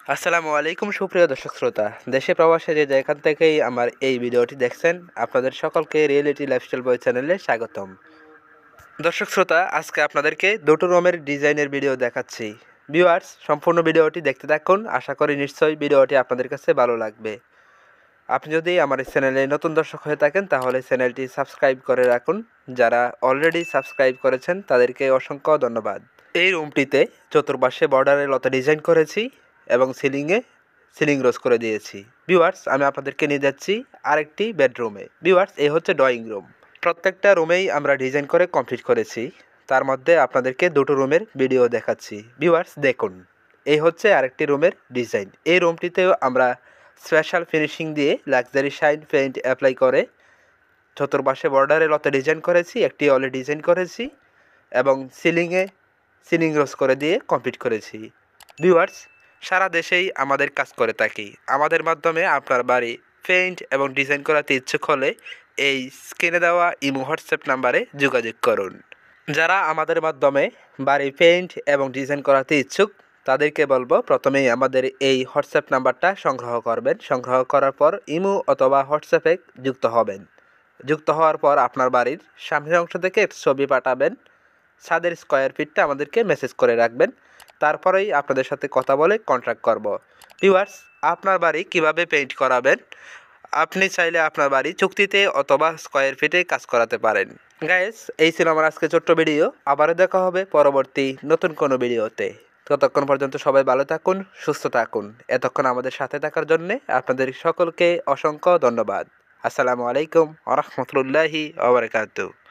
আসসালামু আলাইকুম সুপ্রিয় দর্শক শ্রোতা, দেশে প্রবাসে যে যেখান থেকেই আমার এই ভিডিওটি দেখছেন আপনাদের সকলকে রিয়েলিটি লাইফস্টাইল বয় চ্যানেলে স্বাগতম। দর্শক শ্রোতা, আজকে আপনাদেরকে দুটো রুমের ডিজাইনের ভিডিও দেখাচ্ছি। ভিউয়ার্স, সম্পূর্ণ ভিডিওটি দেখতে থাকুন, আশা করি নিশ্চয়ই ভিডিওটি আপনাদের কাছে ভালো লাগবে। আপনি যদি আমার এই চ্যানেলে নতুন দর্শক হয়ে থাকেন তাহলে চ্যানেলটি সাবস্ক্রাইব করে রাখুন। যারা অলরেডি সাবস্ক্রাইব করেছেন তাদেরকে অসংখ্য ধন্যবাদ। এই রুমটিতে চতুর্পাশে বর্ডারে লতা ডিজাইন করেছি এবং সিলিং রোজ করে দিয়েছি। ভিউয়ার্স, আমি আপনাদেরকে নিয়ে যাচ্ছি আরেকটি বেডরুমে। ভিউয়ার্স, এই হচ্ছে ড্রয়িং রুম। প্রত্যেকটা রুমেই আমরা ডিজাইন করে কমপ্লিট করেছি, তার মধ্যে আপনাদেরকে দুটো রুমের ভিডিও দেখাচ্ছি। ভিউয়ার্স দেখুন, এই হচ্ছে আরেকটি রুমের ডিজাইন। এই রুমটিতেও আমরা স্পেশাল ফিনিশিং দিয়ে লাক্সারি শাইন পেইন্ট অ্যাপ্লাই করে চতুর্পাশে বর্ডারে লতা ডিজাইন করেছি, একটি অলে ডিজাইন করেছি এবং সিলিং রোজ করে দিয়ে কমপ্লিট করেছি। ভিউয়ার্স, সারা দেশেই আমাদের কাজ করে থাকি। আমাদের মাধ্যমে আপনার বাড়ি পেইন্ট এবং ডিজাইন করাতে ইচ্ছুক হলে এই স্ক্রিনে দেওয়া ইমো হোয়াটসঅ্যাপ নাম্বারে যোগাযোগ করুন। যারা আমাদের মাধ্যমে বাড়ি পেইন্ট এবং ডিজাইন করাতে ইচ্ছুক তাদেরকে বলবো প্রথমেই আমাদের এই হোয়াটসঅ্যাপ নাম্বারটা সংগ্রহ করবেন। সংগ্রহ করার পর ইমো অথবা হোয়াটসঅ্যাপে যুক্ত হবেন। যুক্ত হওয়ার পর আপনার বাড়ির সামনের অংশ থেকে ছবি পাঠাবেন, ছাদের স্কোয়ার ফিটটা আমাদেরকে মেসেজ করে রাখবেন। তারপরেই আপনাদের সাথে কথা বলে কন্ট্রাক্ট করব। ভিউয়ার্স, আপনার বাড়ি কিভাবে পেইন্ট করাবেন আপনি চাইলে আপনার বাড়ি চুক্তিতে অথবা স্কোয়ার ফিটে কাজ করাতে পারেন। গাইস, এই ছিল আমার আজকে ছোট্ট ভিডিও। আবারও দেখা হবে পরবর্তী নতুন কোনো ভিডিওতে। ততক্ষণ পর্যন্ত সবাই ভালো থাকুন, সুস্থ থাকুন। এতক্ষণ আমাদের সাথে থাকার জন্যে আপনাদের সকলকে অসংখ্য ধন্যবাদ। আসসালামু আলাইকুম ওয়া রাহমাতুল্লাহি ওয়া বারাকাতুহু।